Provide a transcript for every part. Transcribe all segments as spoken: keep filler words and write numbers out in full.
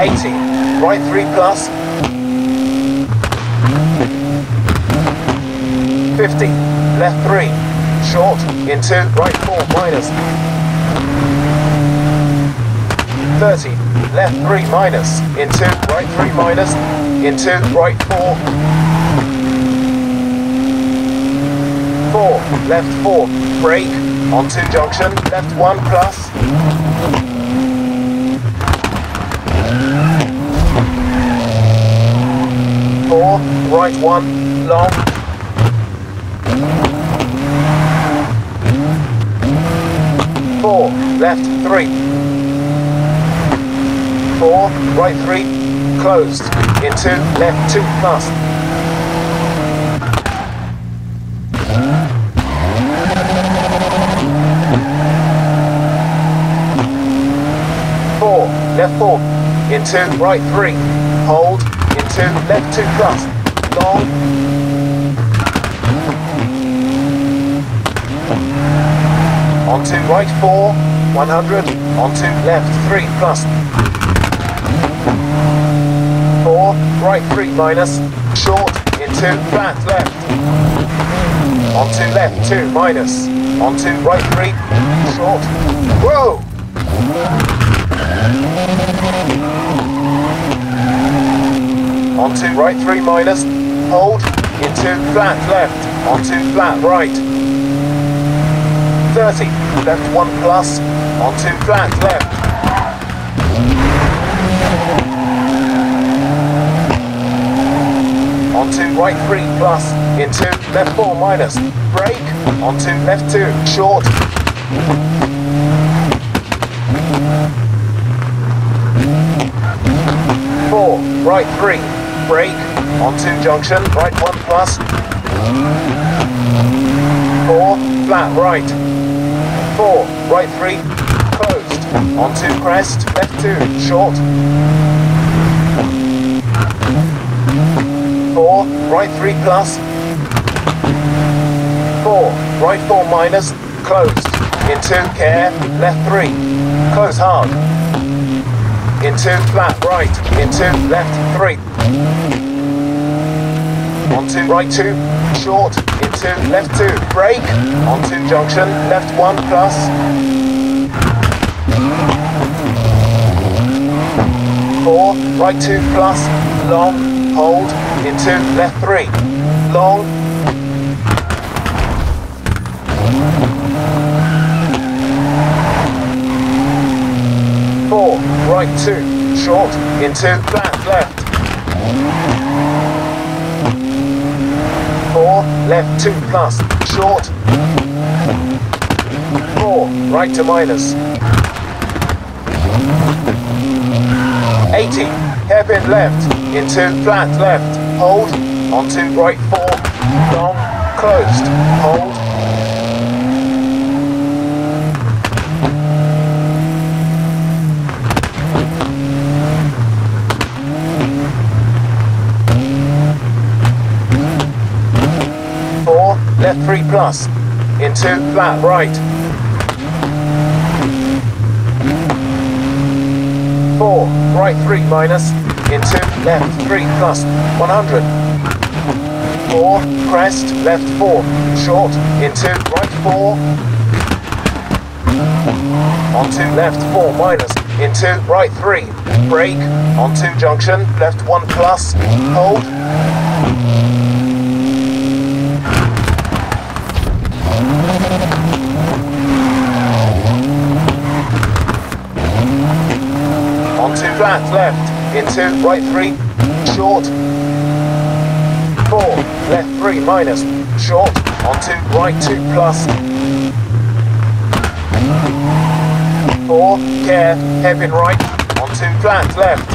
eighty, right three plus. fifty, left three, short, into, right four, minus. thirty, left three, minus, into, right three, minus, into, right four. four, left four, brake, onto junction, left one, plus. four, right one, long. four, left three. four, right three, closed, into, left two, plus. four, left four, into, right three, hold, into, left two, plus, long. Onto right four, one hundred, onto left three, plus. four, right three, minus, short, into, flat, left. Onto left two, minus, onto right three, short. Whoa! Onto right three, minus, hold, into, flat, left, onto flat, right. thirty, left one, plus, onto flat, left. Onto right three, plus, into left four, minus, brake, onto left two, short. four, right three, brake, onto junction, right one, plus. four, flat, right. four, right three, closed, onto crest, left two, short. four, right three, plus. four, right four, minus, closed, into, care, left three, close hard. Into, flat, right, into, left three. Onto right two, short, into left two, brake, onto junction, left one, plus. four, right two, plus, long, hold, into left three, long. four, right two, short, into flat, left. four, left two, plus, short. four, right to minus. eighty, hairpin left, into flat, left, hold, onto right four, long, closed, hold. Left three, plus, into flat, right. four, right three, minus, into left three, plus, one hundred. four, crest, left four, short, into right four. Onto left four, minus, into right three, brake, onto junction, left one, plus, hold. Onto flat, left, into right three, short. four, left three, minus, short, onto right two, plus. four, care, hairpin right, onto flat, left.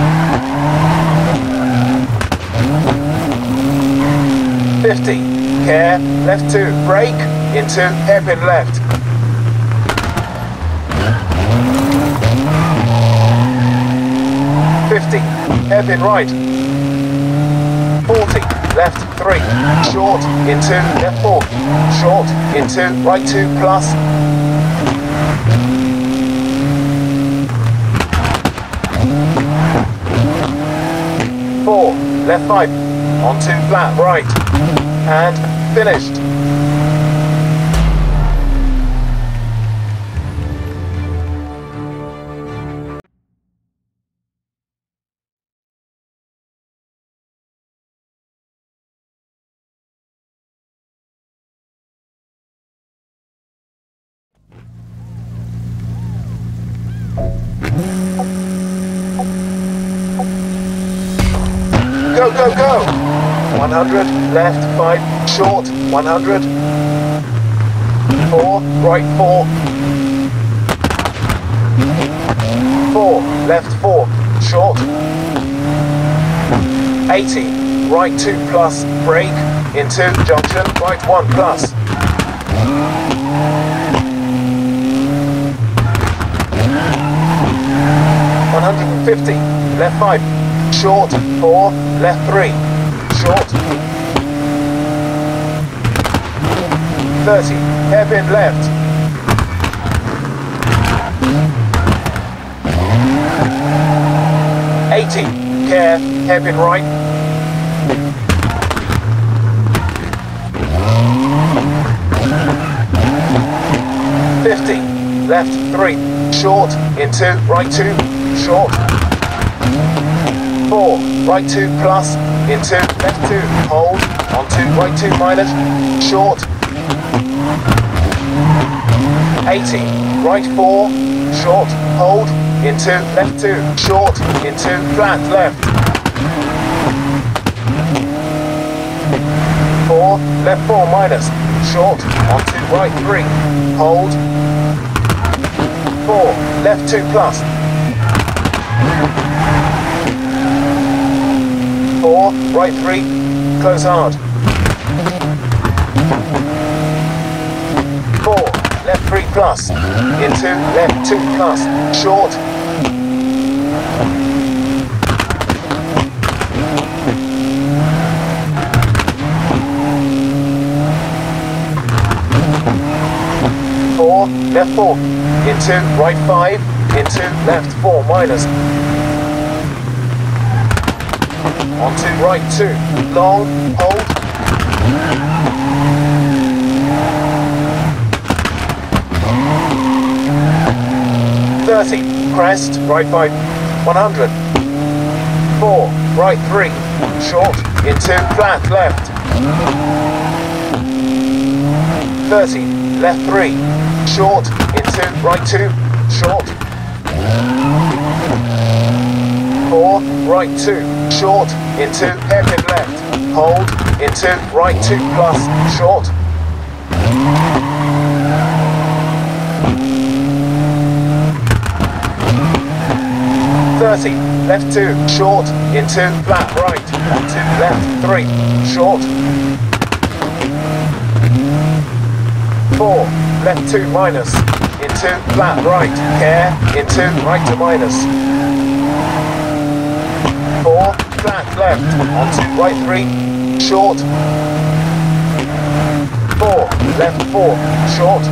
fifty, care, left two, brake, into hairpin left. fifty, hairpin right. forty, left three, short, into left four, short, into right two, plus. four, left five, on two flat right, and finished. Go, go, go! one hundred, left, five, short, one hundred. four, right, four. four, left, four, short. eighty, right, two plus, brake, into junction, right, one plus. one hundred fifty, left, five. Short, four, left three, short. thirty, hairpin left. eighty, care, hairpin right. fifty, left three, short, into, right two, short. four, right two plus, into, left two, hold, on two, right two minus, short. eighty, right four, short, hold, into, left two, short, into, flat left. four, left four minus, short, on two, right three, hold. four, left two plus. four, right three, close hard. four, left three plus, into, left two plus, short. four, left four, into, right five, into, left four minus. On two, right two, long, hold. thirty, crest, right five, one hundred. four, right three, short, into, flat left. thirty, left three, short, into, right two, short. four, right two, short, into, hairpin left, hold, into, right two plus, short. thirty, left two, short, into, flat right, onto, left three, short. four, left two minus, into, flat right, care, into, right to minus. four, flat left, onto, right three, short. four, left four, short.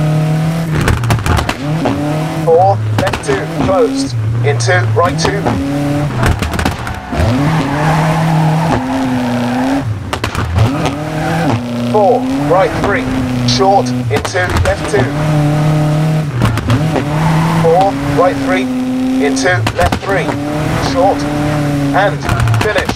four, left two, closed, into, right two. four, right three, short, into, left two. four, right three, into, left three, short, and finished.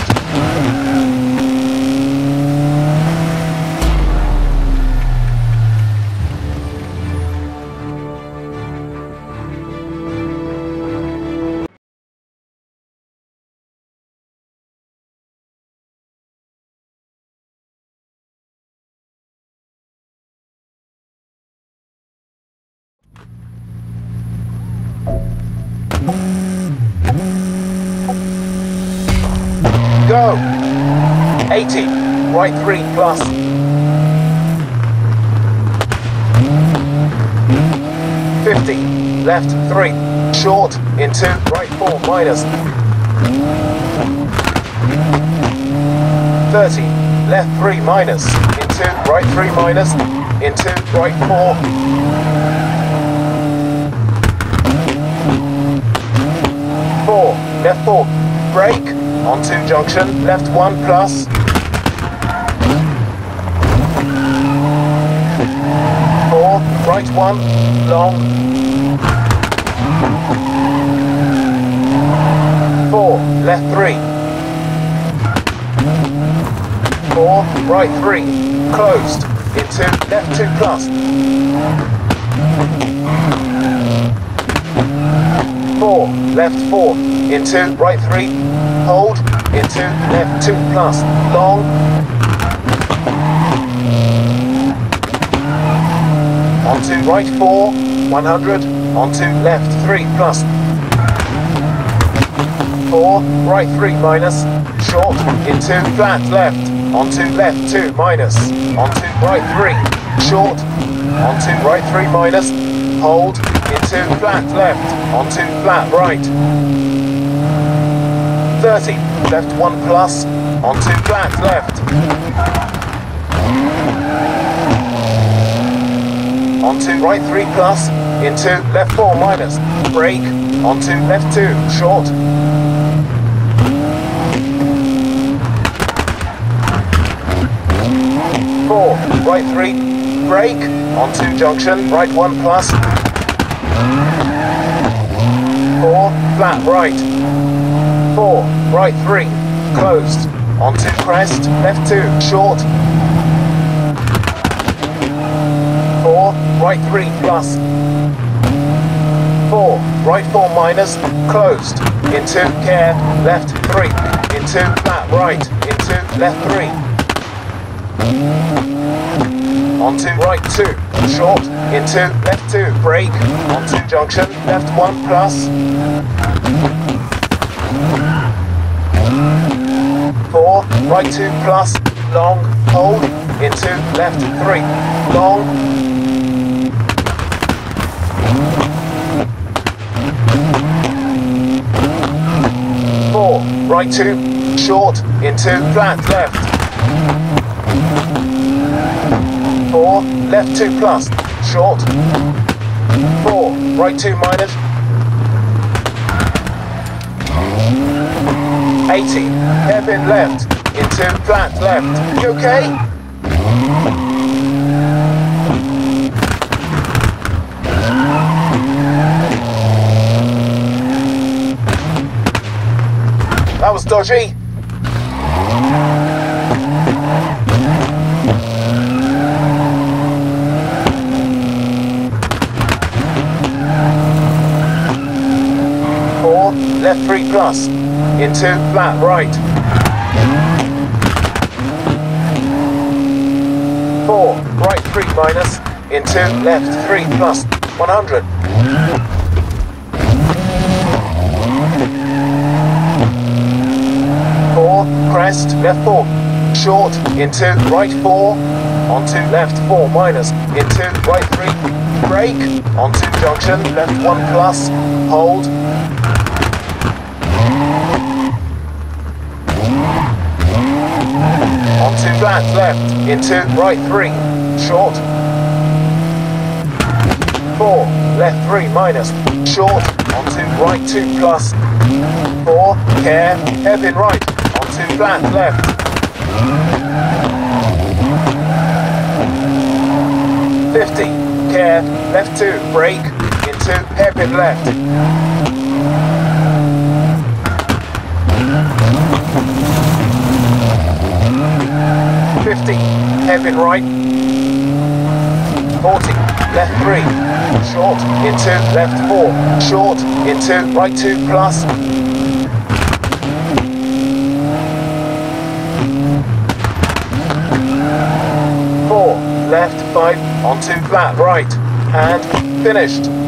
Go! eighty, right three plus. fifty, left three, short, into, right four minus. thirty, left three minus, into, right three minus, into, right four. four, left four, brake, on two junction, left one plus. Four, right one, long. Four, left three. Four, right three, closed, into left two plus. Four, left four, into right three, hold, into left two plus, long. Onto right four, one hundred, onto left three plus. Four, right three minus, short, into flat left, onto left two minus, onto right three, short, onto right three minus, hold, into flat left, onto flat right. thirty, left one plus, onto flat left. Onto right three plus, into left four minus, brake, onto left two, short. Four, right three, brake, onto junction, right one plus. Four, flat right. Four, right three, closed, onto crest, left two, short. Four, right three plus. Four, right four minus, closed, into care, left three, into flat right, into left three. Onto right two, short, into left two, brake, onto junction, left one plus. Four, right two plus, long, hold, into left three, long. Four, right two, short, into flat left. Four, left two plus, short. Four, right two minus. eighty, hairpin left, into flat left. You okay? That was dodgy. Four, left three plus, into flat right. Four, right three minus, into left three plus, one hundred. Four, crest, left four, short, into right four, onto left four minus, into right three, brake, onto junction, left one plus, hold. Onto flat left, into right three, short. Four, left three minus, short, onto right two plus. Four, care, hairpin right, onto flat left. Fifty, care, left two, brake, into hairpin left. Fifty, hairpin right. Forty, left three, short, into left four, short, into right two plus. Four, left five, onto flat right, and finished.